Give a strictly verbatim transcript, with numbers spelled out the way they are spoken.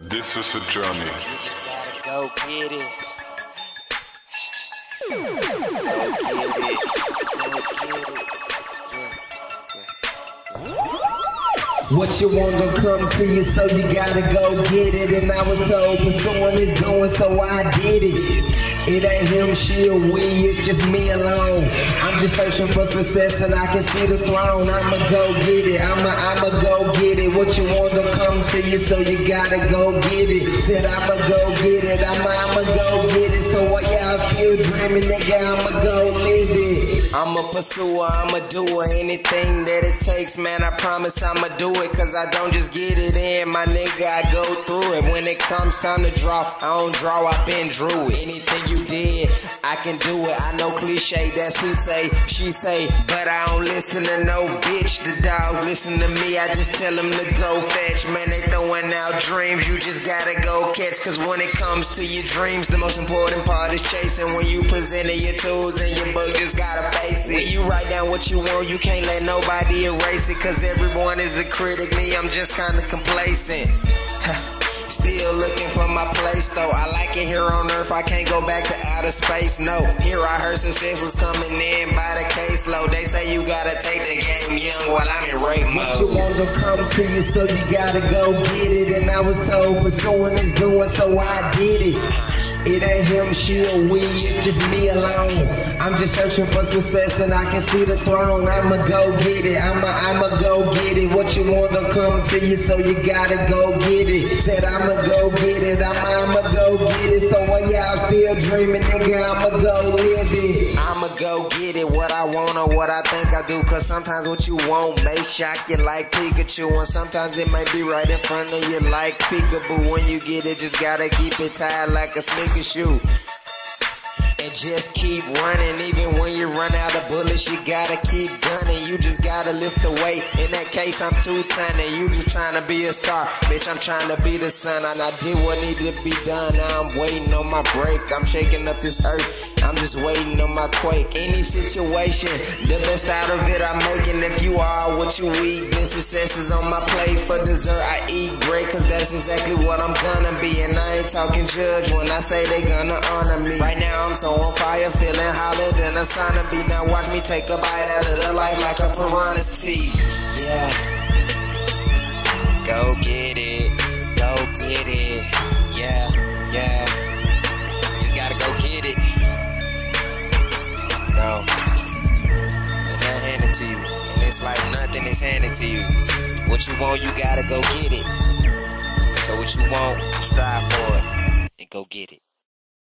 This is a journey. You just gotta go get it. Go get it. Go get it. Yeah. Yeah. What you want don't come to you, so you gotta go get it. And I was told pursuing is doing, so I did it. It ain't him, she or we, it's just me alone. I'm just searching for success and I can see the throne. I'ma go get it, I'ma, I'ma go get it. What you want don't come to you, so you gotta go get it. Said I'ma go get it, I'ma, I'ma go get it. So what y'all still dreaming, nigga, I'ma go live it. I'm a pursuer, I'm a doer, anything that it takes, man, I promise I'ma do it. Cause I don't just get it in, my nigga, I go through it. When it comes time to draw, I don't draw, I been drew it. Anything you did, I can do it. I know cliche, that's we say, she say, but I don't listen to no bitch. The dogs listen to me, I just tell them to go fetch. Man, they throwing out dreams, you just gotta go catch. Cause when it comes to your dreams, the most important part is chasing. When you presented your tools and your book, just gotta face it. When you write down what you want, you can't let nobody erase it. Cause everyone is a critic, me, I'm just kinda complacent. Still looking for my place though. I like it here on earth, I can't go back to outer space, no. Here I heard success was coming in by the caseload. They say you gotta take the game young while I'm in rape mode. What you want don't come to you, so you gotta go get it. And I was told pursuing is doing, so I did it. It ain't him, she or we, it's just me alone. I'm just searching for success and I can see the throne. I'ma go get it, I'ma, I'ma go get it. What you want don't come to you, so you gotta go get it. Said I'ma go get it, I'ma, I'ma go get it. So while y'all still dreaming, nigga, I'ma go live it. I'ma go get it, what I want or what I think I do. Cause sometimes what you want may shock you like Pikachu. And sometimes it may be right in front of you like peekaboo. When you get it, just gotta keep it tied like a sneaker shoe. And just keep running, even when you run out of bullets, you gotta keep gunning. You just gotta lift the weight. In that case, I'm two ton, and you just trying to be a star. Bitch, I'm trying to be the sun, and I did what needed to be done. Now I'm waiting on my break. I'm shaking up this earth. I'm just waiting on my quake. Any situation, the best out of it I'm making. If you are what you eat, then success is on my plate. For dessert, I eat great, cause that's exactly what I'm gonna be. And I ain't talking judge when I say they gonna honor me. Right now, I'm so on fire, feeling hotter than a sauna bee. Now watch me take a bite out of the life like a piranha's teeth. Yeah. Go get it. Go get it. Yeah, yeah. Just gotta go get it. No. Nothing handed to you. And it's like nothing is handed to you. What you want, you gotta go get it. So what you want, strive for it. And go get it.